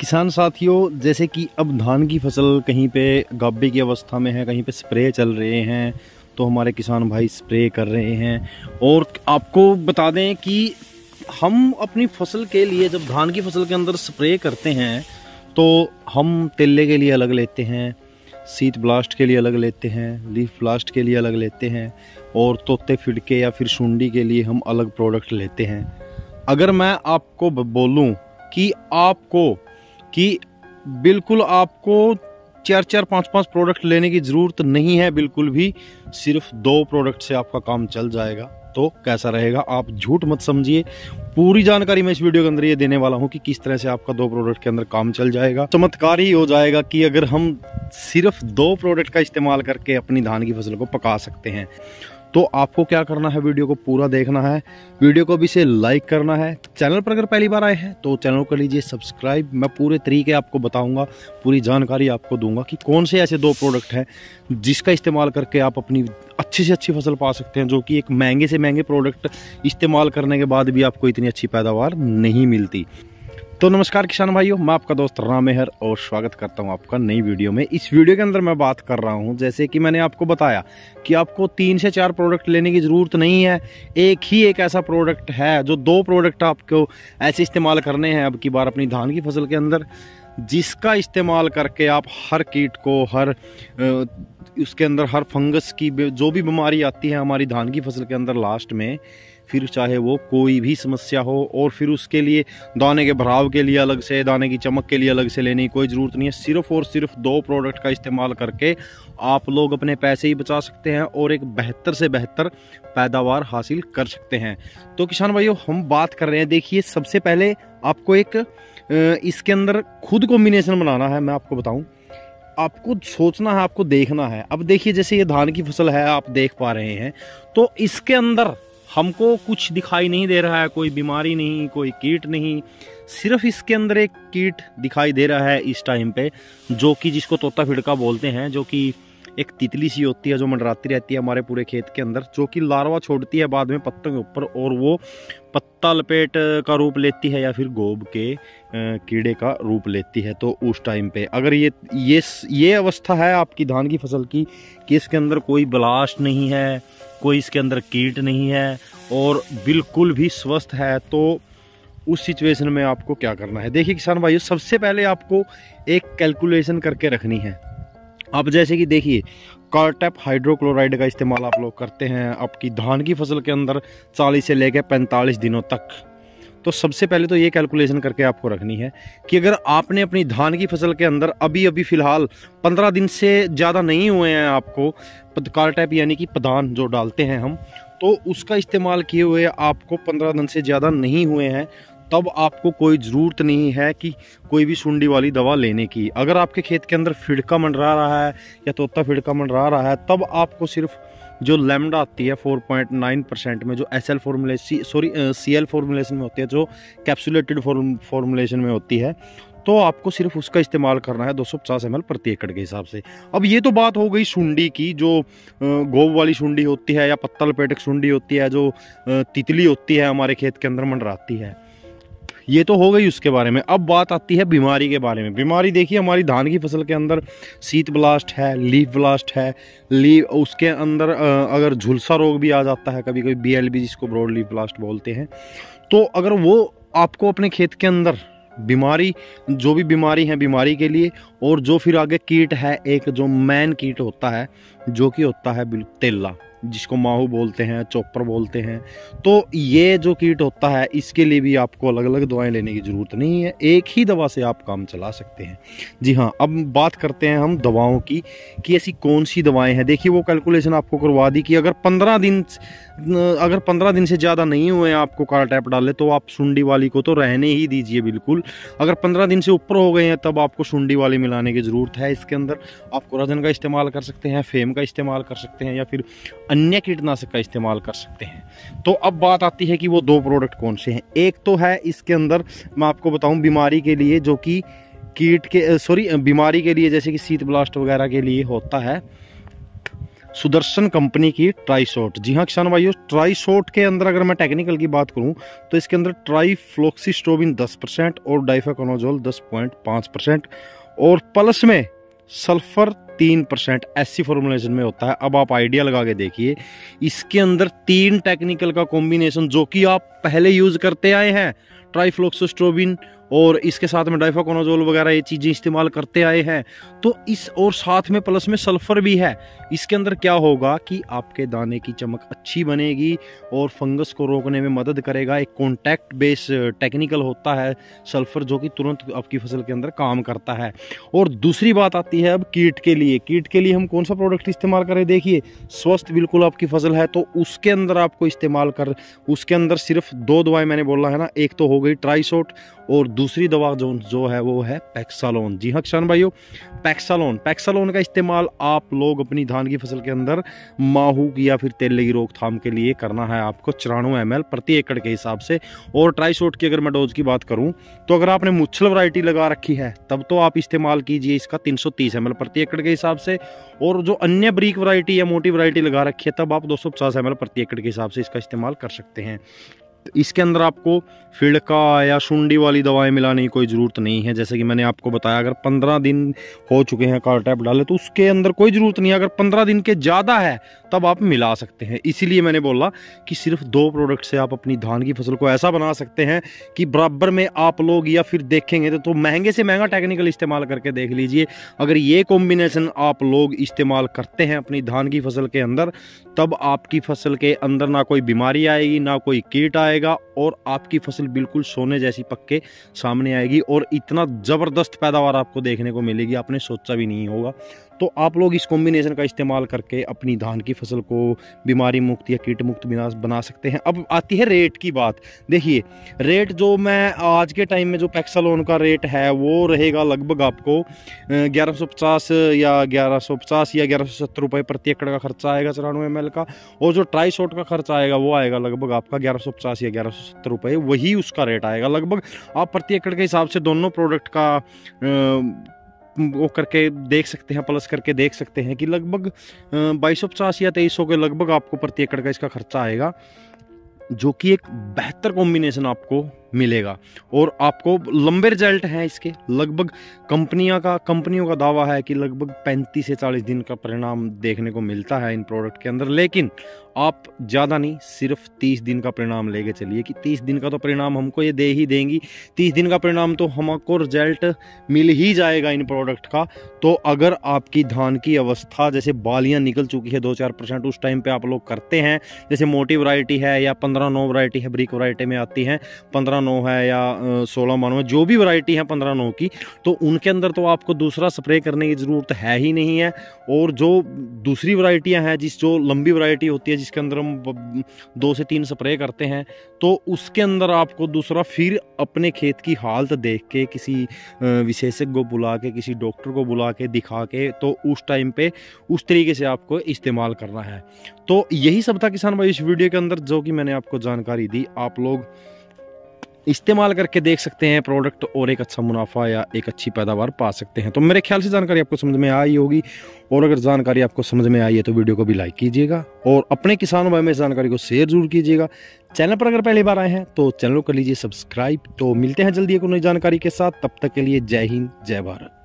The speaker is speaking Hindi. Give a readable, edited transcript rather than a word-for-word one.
किसान साथियों, जैसे कि अब धान की फसल कहीं पे गाभे की अवस्था में है, कहीं पे स्प्रे चल रहे हैं, तो हमारे किसान भाई स्प्रे कर रहे हैं। और आपको बता दें कि हम अपनी फसल के लिए जब धान की फसल के अंदर स्प्रे करते हैं तो हम तेले के लिए अलग लेते हैं, सीट ब्लास्ट के लिए अलग लेते हैं, लीफ ब्लास्ट के लिए अलग लेते हैं, और तोते फिडके या फिर सुंडी के लिए हम अलग प्रोडक्ट लेते हैं। अगर मैं आपको बोलूं कि बिल्कुल आपको 4-4, 5-5 प्रोडक्ट लेने की ज़रूरत नहीं है, बिल्कुल भी सिर्फ 2 प्रोडक्ट से आपका काम चल जाएगा, तो कैसा रहेगा? आप झूठ मत समझिए, पूरी जानकारी मैं इस वीडियो के अंदर ये देने वाला हूँ कि किस तरह से आपका 2 प्रोडक्ट के अंदर काम चल जाएगा। चमत्कार ही हो जाएगा कि अगर हम सिर्फ 2 प्रोडक्ट का इस्तेमाल करके अपनी धान की फसल को पका सकते हैं। तो आपको क्या करना है, वीडियो को पूरा देखना है, वीडियो को भी से लाइक करना है। चैनल पर अगर पहली बार आए हैं तो चैनल को लीजिए सब्सक्राइब। मैं पूरे तरीके आपको बताऊंगा, पूरी जानकारी आपको दूंगा कि कौन से ऐसे 2 प्रोडक्ट हैं जिसका इस्तेमाल करके आप अपनी अच्छी से अच्छी फसल पा सकते हैं, जो कि एक महंगे से महंगे प्रोडक्ट इस्तेमाल करने के बाद भी आपको इतनी अच्छी पैदावार नहीं मिलती। तो नमस्कार किसान भाइयों, मैं आपका दोस्त राम मेहर और स्वागत करता हूं आपका नई वीडियो में। इस वीडियो के अंदर मैं बात कर रहा हूं, जैसे कि मैंने आपको बताया कि आपको 3 से 4 प्रोडक्ट लेने की ज़रूरत नहीं है। एक ऐसा प्रोडक्ट है जो 2 प्रोडक्ट आपको ऐसे इस्तेमाल करने हैं अब की बार अपनी धान की फसल के अंदर, जिसका इस्तेमाल करके आप हर कीट को, उसके अंदर हर फंगस की जो भी बीमारी आती है हमारी धान की फसल के अंदर लास्ट में, फिर चाहे वो कोई भी समस्या हो, और फिर उसके लिए दाने के भराव के लिए अलग से, दाने की चमक के लिए अलग से लेने की कोई ज़रूरत नहीं है। सिर्फ और सिर्फ 2 प्रोडक्ट का इस्तेमाल करके आप लोग अपने पैसे ही बचा सकते हैं और एक बेहतर से बेहतर पैदावार हासिल कर सकते हैं। तो किसान भाइयों, हम बात कर रहे हैं, देखिए सबसे पहले आपको एक इसके अंदर खुद कॉम्बिनेशन बनाना है। मैं आपको बताऊं, आपको सोचना है, आपको देखना है। अब देखिए जैसे ये धान की फसल है, आप देख पा रहे हैं, तो इसके अंदर हमको कुछ दिखाई नहीं दे रहा है, कोई बीमारी नहीं, कोई कीट नहीं, सिर्फ इसके अंदर एक कीट दिखाई दे रहा है इस टाइम पे, जो कि जिसको तोता फिडका बोलते हैं, जो कि एक तितली सी होती है जो मंडराती रहती है हमारे पूरे खेत के अंदर, जो कि लार्वा छोड़ती है बाद में पत्तों के ऊपर, और वो पत्ता लपेट का रूप लेती है या फिर गोब के कीड़े का रूप लेती है। तो उस टाइम पे अगर ये अवस्था है आपकी धान की फसल की कि इसके अंदर कोई ब्लास्ट नहीं है, कोई इसके अंदर कीट नहीं है और बिल्कुल भी स्वस्थ है, तो उस सिचुएशन में आपको क्या करना है? देखिए किसान भाइयों, सबसे पहले आपको एक कैलकुलेशन करके रखनी है। अब जैसे कि देखिए, कार्टेप हाइड्रोक्लोराइड का इस्तेमाल आप लोग करते हैं आपकी धान की फसल के अंदर 40 से लेकर 45 दिनों तक। तो सबसे पहले तो ये कैलकुलेशन करके आपको रखनी है कि अगर आपने अपनी धान की फसल के अंदर अभी फिलहाल 15 दिन से ज़्यादा नहीं हुए हैं, आपको कार्टेप यानी कि पदान जो डालते हैं हम, तो उसका इस्तेमाल किए हुए आपको 15 दिन से ज़्यादा नहीं हुए हैं, तब आपको कोई ज़रूरत नहीं है कि कोई भी सुंडी वाली दवा लेने की। अगर आपके खेत के अंदर फिडका मंडरा रहा है या तोता फिडका मंडरा रहा है, तब आपको सिर्फ जो लैम्डा आती है 4.9% में, जो SL फॉर्मुलेशन CL फॉर्मुलेशन में होती है, जो कैप्सुलेटेड फॉर्मुलेशन में होती है, तो आपको सिर्फ उसका इस्तेमाल करना है 250 ml प्रति एकड़ के हिसाब से। अब ये तो बात हो गई सुंडी की, जो गोब वाली सुंडी होती है या पत्ता लपेटक सुंडी होती है, जो तितली होती है हमारे खेत के अंदर मंडराती है, ये तो हो गई उसके बारे में। अब बात आती है बीमारी के बारे में। बीमारी देखिए, हमारी धान की फसल के अंदर सीत ब्लास्ट है, लीफ ब्लास्ट है, उसके अंदर अगर झुलसा रोग भी आ जाता है कभी कभी, BLB जिसको ब्रॉड लीफ ब्लास्ट बोलते हैं, तो अगर वो आपको अपने खेत के अंदर बीमारी, जो भी बीमारी है बीमारी के लिए, और जो फिर आगे कीट है, एक जो मैन कीट होता है जो कि होता है तेला, जिसको माहू बोलते हैं, चोपर बोलते हैं, तो ये जो कीट होता है इसके लिए भी आपको अलग अलग दवाएं लेने की ज़रूरत नहीं है, एक ही दवा से आप काम चला सकते हैं। जी हाँ, अब बात करते हैं हम दवाओं की कि ऐसी कौन सी दवाएं हैं। देखिए वो कैलकुलेशन आपको करवा दी कि अगर 15 दिन से ज़्यादा नहीं हुए आपको कार्टेप डाले, तो आप सुंडी वाली को तो रहने ही दीजिए बिल्कुल। अगर 15 दिन से ऊपर हो गए हैं, तब आपको सुंडी वाली मिलाने की ज़रूरत है। इसके अंदर आप कोराजन का इस्तेमाल कर सकते हैं, फेम का इस्तेमाल कर सकते हैं, या फिर अन्य कीटनाशक का इस्तेमाल कर सकते हैं। तो अब बात आती है कि वो 2 प्रोडक्ट कौन से हैं। एक तो है इसके अंदर, मैं आपको बताऊं, बीमारी के लिए, जो कि बीमारी के लिए जैसे कि सीत ब्लास्ट वगैरह के लिए होता है, सुदर्शन कंपनी की ट्राइशॉट। जी हाँ किसान भाइयों, ट्राइशॉट के अंदर अगर मैं टेक्निकल की बात करूं तो इसके अंदर ट्राइफ्लोक्सीस्ट्रोबिन 10% और डाइफेकोनाजोल 10.5% और प्लस में सल्फर 3% ऐसी फॉर्मुलेशन में होता है। अब आप आइडिया लगा के देखिए, इसके अंदर 3 टेक्निकल का कॉम्बिनेशन जो कि आप पहले यूज करते आए हैं, ट्राइफ्लोक्सीस्ट्रोबिन और इसके साथ में डाइफेकोनाजोल वगैरह ये चीज़ें इस्तेमाल करते आए हैं, तो इस और साथ में प्लस में सल्फर भी है। इसके अंदर क्या होगा कि आपके दाने की चमक अच्छी बनेगी और फंगस को रोकने में मदद करेगा। एक कॉन्टैक्ट बेस टेक्निकल होता है सल्फर, जो कि तुरंत आपकी फसल के अंदर काम करता है। और दूसरी बात आती है अब कीट के लिए। कीट के लिए हम कौन सा प्रोडक्ट इस्तेमाल करें? देखिए, स्वस्थ बिल्कुल आपकी फसल है तो उसके अंदर आपको इस्तेमाल कर, उसके अंदर सिर्फ 2 दवाएं मैंने बोला है ना, एक तो हो गई ट्राइशॉट और दूसरी दवा जो है वो है पैक्सालोन। जी हाँ किसान भाइयों, पैक्सालोन का इस्तेमाल आप लोग अपनी धान की फसल के अंदर माहू की या फिर तेले की रोकथाम के लिए करना है आपको 94 ml प्रति एकड़ के हिसाब से। और ट्राइशॉट की अगर मैं डोज की बात करूं तो अगर आपने मुच्छल वैरायटी लगा रखी है तब तो आप इस्तेमाल कीजिए इसका 330 ml प्रति एकड़ के हिसाब से, और जो अन्य ब्रीक वैरायटी या मोटी वैरायटी लगा रखी है तब आप 250 ml प्रति एकड़ के हिसाब से इसका इस्तेमाल कर सकते हैं। इसके अंदर आपको फिड़का या सुंडी वाली दवाएं मिलाने की कोई ज़रूरत नहीं है। जैसे कि मैंने आपको बताया, अगर 15 दिन हो चुके हैं कार्टैप डाले तो उसके अंदर कोई ज़रूरत नहीं है। अगर 15 दिन के ज़्यादा है तब आप मिला सकते हैं। इसीलिए मैंने बोला कि सिर्फ 2 प्रोडक्ट से आप अपनी धान की फसल को ऐसा बना सकते हैं कि बराबर में आप लोग या फिर देखेंगे तो महंगे से महंगा टेक्निकल इस्तेमाल करके देख लीजिए। अगर ये कॉम्बिनेशन आप लोग इस्तेमाल करते हैं अपनी धान की फसल के अंदर, तब आपकी फसल के अंदर ना कोई बीमारी आएगी, ना कोई कीट आएगा और आपकी फसल बिल्कुल सोने जैसी पक के सामने आएगी और इतना ज़बरदस्त पैदावार आपको देखने को मिलेगी, आपने सोचा भी नहीं होगा। तो आप लोग इस कॉम्बिनेशन का इस्तेमाल करके अपनी धान की फसल को बीमारी मुक्त या कीट मुक्त बना सकते हैं। अब आती है रेट की बात। देखिए, रेट जो मैं आज के टाइम में जो पैक्सालोन का रेट है वो रहेगा लगभग आपको 1150 या 1170 रुपये प्रति एकड़ का खर्चा आएगा 94 ml का, और जो ट्राइशॉट का खर्चा आएगा वो आएगा लगभग आपका 1150 या 1170 रुपये, वही उसका रेट आएगा लगभग। आप प्रति एकड़ के हिसाब से दोनों प्रोडक्ट का वो करके देख सकते हैं, प्लस करके देख सकते हैं कि लगभग 2250 या 2300 के लगभग आपको प्रति एकड़ का इसका खर्चा आएगा, जो कि एक बेहतर कॉम्बिनेशन आपको मिलेगा और आपको लंबे रिजल्ट हैं इसके। लगभग कंपनियों का दावा है कि लगभग 35 से 40 दिन का परिणाम देखने को मिलता है इन प्रोडक्ट के अंदर, लेकिन आप ज़्यादा नहीं, सिर्फ 30 दिन का परिणाम लेके चलिए कि 30 दिन का तो परिणाम हमको ये दे ही देंगी। 30 दिन का परिणाम तो हमको रिजल्ट मिल ही जाएगा इन प्रोडक्ट का। तो अगर आपकी धान की अवस्था जैसे बालियाँ निकल चुकी है 2-4%, उस टाइम पे आप लोग करते हैं, जैसे मोटी वैरायटी है या 15-9 वैरायटी है, ब्रिक वैरायटी में आती है 15-9 है या 16-9 जो भी वैरायटी है 15-9 की, तो उनके अंदर तो आपको दूसरा स्प्रे करने की ज़रूरत है ही नहीं है। और जो दूसरी वैरायटियां हैं, जो लंबी वैरायटी होती है जिसके अंदर हम 2 से 3 स्प्रे करते हैं, तो उसके अंदर आपको दूसरा फिर अपने खेत की हालत देख के किसी विशेषज्ञ को बुला के, किसी डॉक्टर को बुला के दिखा के, तो उस टाइम पे उस तरीके से आपको इस्तेमाल करना है। तो यही सब था किसान भाई इस वीडियो के अंदर, जो कि मैंने आपको जानकारी दी। आप लोग इस्तेमाल करके देख सकते हैं प्रोडक्ट और एक अच्छा मुनाफा या एक अच्छी पैदावार पा सकते हैं। तो मेरे ख्याल से जानकारी आपको समझ में आई होगी, और अगर जानकारी आपको समझ में आई है तो वीडियो को भी लाइक कीजिएगा और अपने किसानों भाई में इस जानकारी को शेयर जरूर कीजिएगा। चैनल पर अगर पहली बार आए हैं तो चैनल को कर लीजिए सब्सक्राइब। तो मिलते हैं जल्दी एक नई जानकारी के साथ, तब तक के लिए जय हिंद, जय भारत।